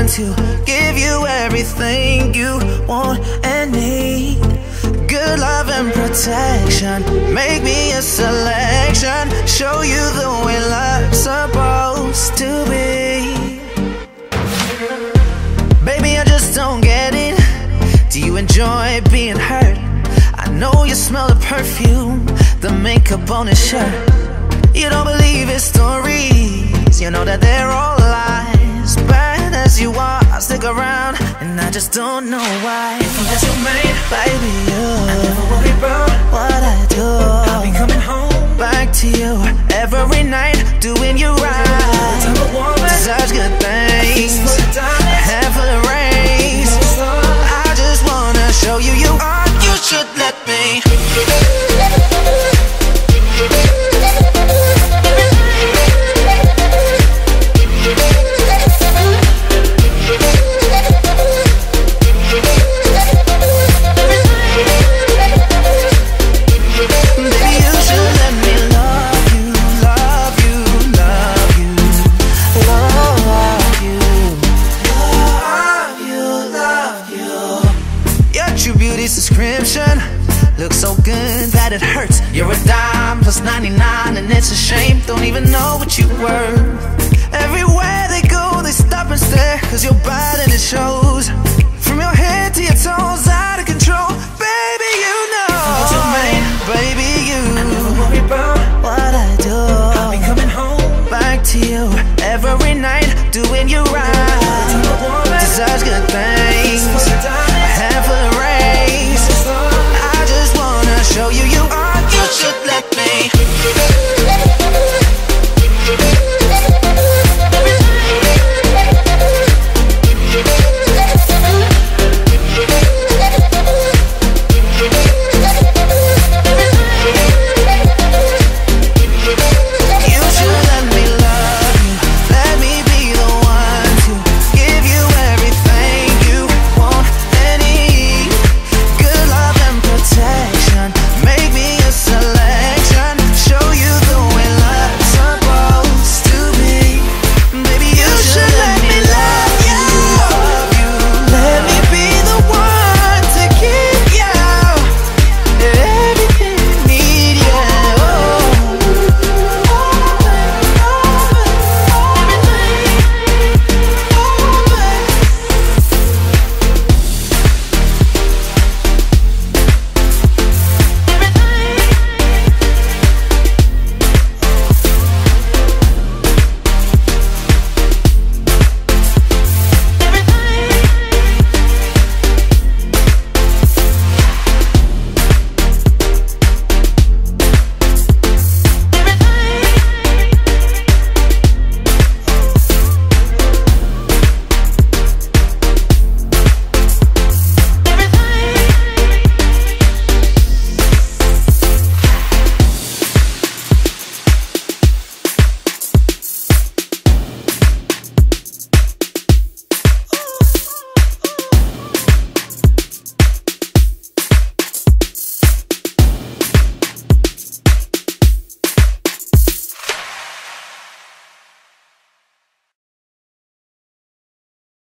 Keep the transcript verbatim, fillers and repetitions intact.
to give you everything you want and need. Good love and protection, make me a selection, show you the way love's supposed to be. Baby, I just don't get it. Do you enjoy being hurt? I know you smell the perfume, the makeup on his shirt. You don't believe his stories, you know that they're all lies. Bad as you are, I'll stick around, and I just don't know why. If I'm just your man, baby, you I never worry about what I do. I'll be coming home back to you every night, doing you right. Such good things, a handful of rings. I just wanna show you you are, you should let me. Subscription looks so good that it hurts. You're a dime plus ninety-nine, and it's a shame. Don't even know what you were. Everywhere they go, they stop and stare, cause you're bad and it shows. From your head to your toes, out of control. Baby, you know what's your man, baby, you I never worry about what I do. I'll be coming home back to you every night, doing you right. Such good things, a handful of rain. I just wanna show you you are, you should let me.